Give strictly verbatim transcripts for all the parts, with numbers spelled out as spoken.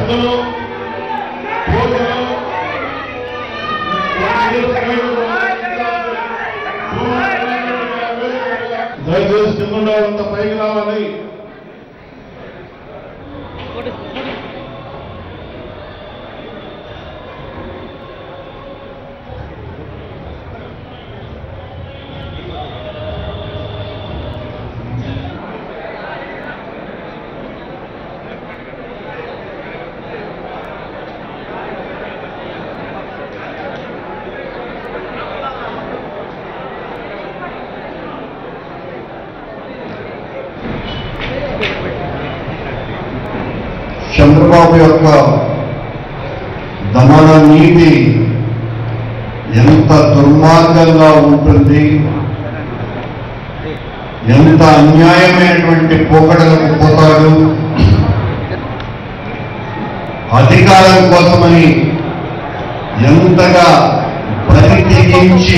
పెద్దలు దయచేసి కింద అంత పైకి రావాలి. చంద్రబాబు యొక్క దమన నీతి ఎంత దుర్మార్గంగా ఉంటుంది, ఎంత అన్యాయమైనటువంటి పోకడలకు పోతాడు. అధికారం కోసమని ఎంతగా బరి తెగించి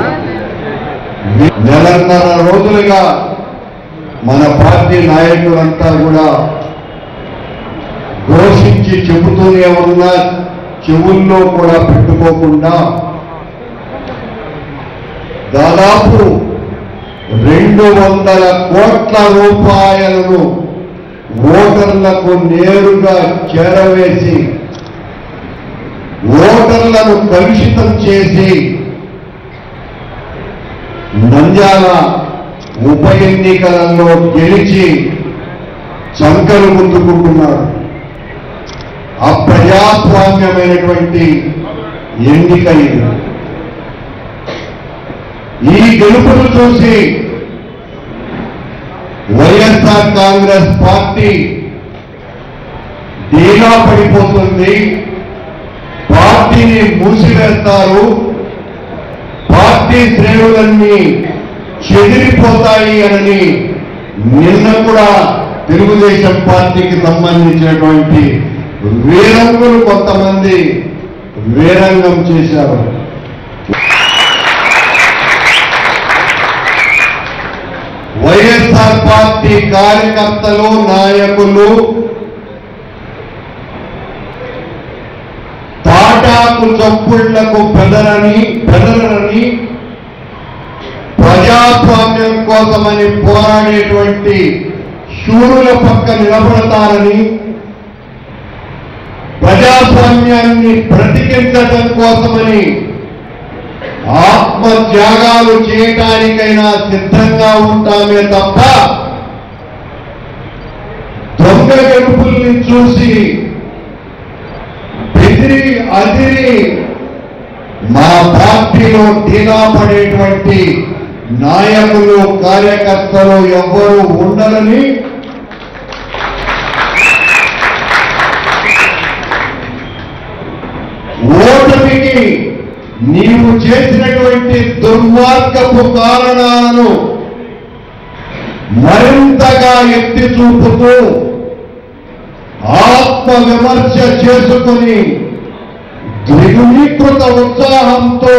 నెలన్నర రోజులుగా మన పార్టీ నాయకులంతా కూడా ఘోషించి చెబుతూనే ఉన్నా, చెవుల్లో కూడా పెట్టుకోకుండా దాదాపు రెండు వందల కోట్ల రూపాయలను ఓటర్లకు నేరుగా చేరవేసి ఓటర్లను కలుషితం చేసి నంద్యాల ఉప ఎన్నికలలో గెలిచి చంకలు గుద్దుకుంటున్నాడు. అప్రజాస్వామ్యమైనటువంటి ఎన్నిక ఇది. ఈ గెలుపును చూసి వైఎస్ఆర్ కాంగ్రెస్ పార్టీ డీలా పడిపోతుంది, పార్టీని మూసివేస్తారు, పార్టీ శ్రేణులన్నీ చెదిరిపోతాయి అని నిన్న కూడా తెలుగుదేశం పార్టీకి సంబంధించినటువంటి వీరంగులు కొంతమంది వీరంగం చేశారు. వైఎస్ఆర్ పార్టీ కార్యకర్తలు నాయకులు తాటాకు చప్పుళ్లకు బెదరని బెదరని ప్రజాస్వామ్యం కోసమని పోరాడేటువంటి శూరుల పక్క నిలబడతారని, ప్రజాస్వామ్యాన్ని బ్రతికించడం కోసమని ఆత్మత్యాగాలు చేయటానికైనా సిద్ధంగా ఉంటామే తప్ప దొంగ గెలుపుల్ని చూసి బెదిరి అదిరి మా పార్టీలో ఢీలా పడేటువంటి నాయకులు కార్యకర్తలు ఎవ్వరూ ఉండరని ఓటమికి నీవు చేసినటువంటి దుర్మార్గపు కారణాలను మరింతగా ఎత్తి చూపుతూ ఆత్మ విమర్శ చేసుకుని ద్విగుణీకృత ఉత్సాహంతో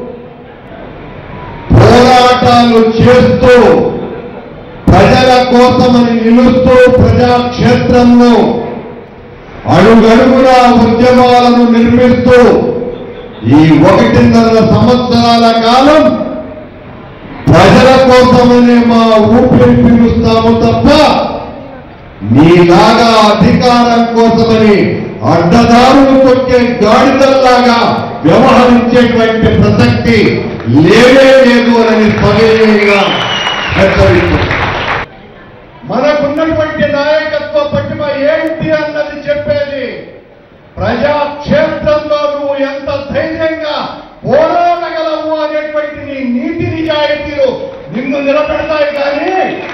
పోరాటాలు చేస్తూ ప్రజల కోసమని నిలుస్తూ ప్రజాక్షేత్రంలో అడుగడుగున ఉద్యమాలను నిర్మిస్తూ ఈ ఒకటిన్నర సంవత్సరాల కాలం ప్రజల కోసమనే మా ఊపిరి పీలుస్తాము తప్ప మీలాగా అధికారం కోసమని అడ్డదారులు కొట్టే గాడిదల్లాగా వ్యవహరించేటువంటి ప్రసక్తి లేనే లేదు అని స్వయంగా హెచ్చరిస్తుంది. మనకున్నటువంటి నాయకత్వ పటిమ ఏంటి అన్నది చెప్పేది ప్రజాక్షేత్రంలో నువ్వు ఎంత ధైర్యంగా పోరాడగలవు అనేటువంటి నీ నీతి నిజాయితీలు నిన్ను నిలబెడతాయి. కానీ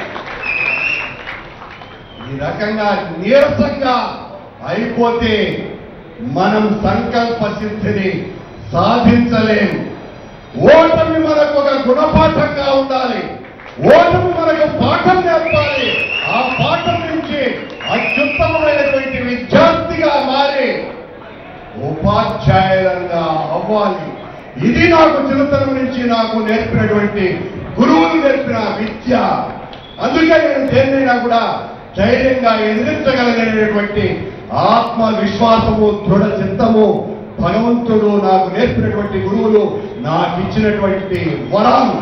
ఈ రకంగా నీరసంగా అయిపోతే మనం సంకల్ప సిద్ధిని సాధించలేము. ఓటమి మనకు ఒక గుణపాఠంగా ఉండాలి. ఓటమి మనకు పాఠం నేర్పాలి. ఆ పాఠం నుంచి అత్యుత్తమమైనటువంటి విద్యార్థిగా మారి ఉపాధ్యాయులంగా అవ్వాలి. ఇది నాకు చిన్నతనం నుంచి నాకు నేర్పినటువంటి గురువులు నేర్పిన విద్య. అందుకే నేను దేన్నైనా కూడా ధైర్యంగా ఎదిరించగలిగినటువంటి ఆత్మవిశ్వాసము దృఢ చిత్తము భగవంతుడు నాకు నేర్పినటువంటి గురువులు నాకు ఇచ్చినటువంటి వరాలు.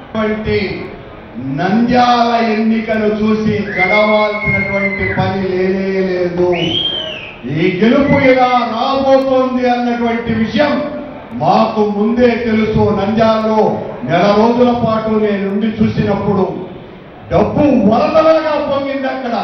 నంద్యాల ఎన్నికను చూసి చదవాల్సినటువంటి పని లేనే లేదు. ఈ గెలుపు ఇలా రాబోతోంది అన్నటువంటి విషయం మాకు ముందే తెలుసు. నంద్యాలలో నెల రోజుల పాటు నేను ఉండి చూసినప్పుడు డబ్బు వరదలాగా పొంగింది. అక్కడ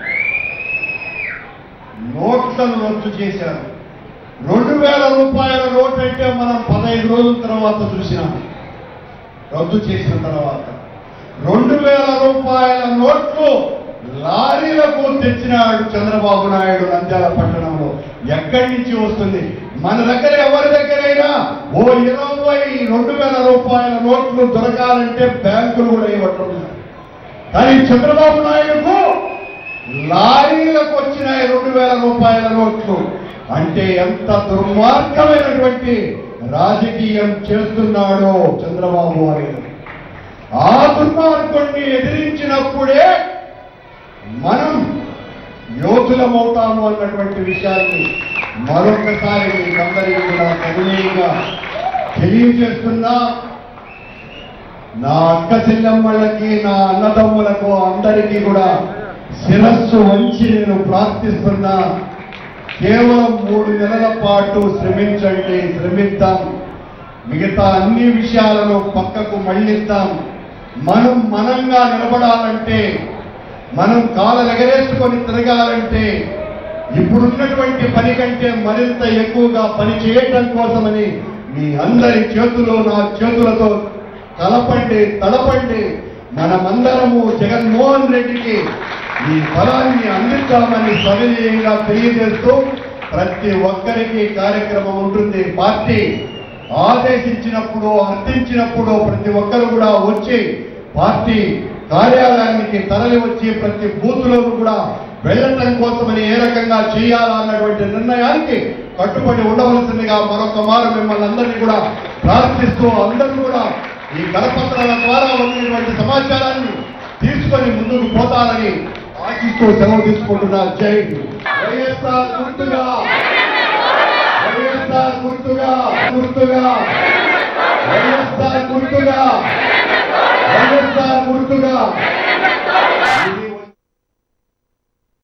నోట్లను రద్దు చేశారు. రెండు వేల రూపాయల నోట్ అంటే మనం పదహైదు రోజుల తర్వాత చూసినాం. రద్దు చేసిన తర్వాత రెండు వేల రూపాయల నోట్లు లారీలకు తెచ్చినాడు చంద్రబాబు నాయుడు నంద్యాల పట్టణంలో. ఎక్కడి నుంచి వస్తుంది? మన దగ్గర ఎవరి దగ్గరైనా ఓ ఇరవై రెండు వేల రూపాయల నోట్లు దొరకాలంటే బ్యాంకులు కూడా ఇవ్వట్లేదు. కానీ చంద్రబాబు నాయుడుకు లారీలకు వచ్చినాయి రెండు వేల రూపాయల నోట్లు. అంటే ఎంత దుర్మార్గమైనటువంటి రాజకీయం చేస్తున్నాడో చంద్రబాబు నాయుడు. ఆ దుర్మార్గుణ్ణి ఎదిరించినప్పుడే మనం యోధులమవుతాము అన్నటువంటి విషయాన్ని మరొకసారి మీకందరికీ కూడా సవినయంగా తెలియజేస్తున్నా. నా అక్క చెల్లెమ్మలకి, నా అన్నదమ్ములకు అందరికీ కూడా శిరస్సు వంచి నేను ప్రార్థిస్తున్నా. కేవలం మూడు నెలల పాటు శ్రమించండి, శ్రమిద్దాం. మిగతా అన్ని విషయాలను పక్కకు మళ్ళిద్దాం. మనం మనంగా నిలబడాలంటే, మనం కాళ్ళ ఎగరేసుకొని తిరగాలంటే ఇప్పుడున్నటువంటి పని కంటే మరింత ఎక్కువగా పని చేయటం కోసమని మీ అందరి చేతులు నా చేతులతో కలపండి, తడపండి. మనమందరము జగన్మోహన్ రెడ్డికి ఈ ఫలాన్ని అందిద్దామని సవినయంగా తెలియజేస్తూ ప్రతి ఒక్కరికి కార్యక్రమం ఉంటుంది. పార్టీ ఆదేశించినప్పుడు, అర్థించినప్పుడు ప్రతి ఒక్కరు కూడా వచ్చి పార్టీ కార్యాలయానికి తరలి వచ్చి ప్రతి బూత్లోనూ కూడా వెళ్ళటం కోసమని ఏ రకంగా చేయాలన్నటువంటి నిర్ణయానికి కట్టుబడి ఉండవలసిందిగా మరొక మారు మిమ్మల్ని అందరినీ కూడా ప్రార్థిస్తూ, అందరూ కూడా ఈ కరపత్రాల ద్వారా వచ్చినటువంటి సమాచారాన్ని తీసుకొని ముందుకు పోతారని ఆశిస్తూ సెలవు తీసుకుంటున్నారు. జై వైఎస్ఆర్ గుర్తుగా, వైఎస్ఆర్ గుర్తుగా, గుర్తుగా వైఎస్ఆర్ గుర్తుగా, వైఎస్ఆర్ గుర్తుగా